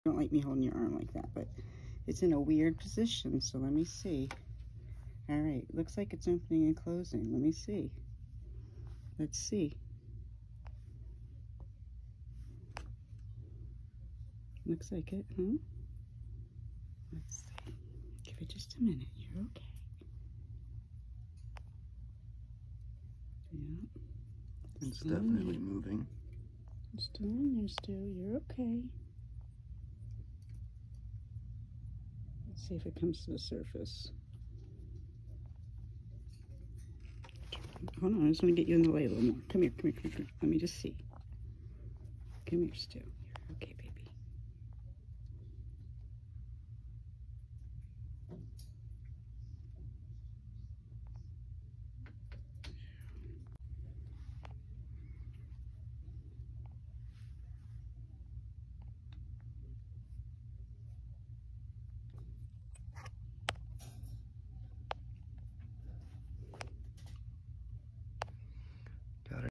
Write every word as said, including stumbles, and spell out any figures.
Don't like me holding your arm like that, but it's in a weird position, so let me see. All right, looks like it's opening and closing. Let me see. Let's see. Looks like it, huh? Let's see. Give it just a minute. You're okay. Yeah. It's definitely moving. It's still in there still. You're okay. Let's see if it comes to the surface. Hold on, I just want to get you in the light a little more. Come here, come here, come here, come here. Let me just see. Come here still. You're okay, baby.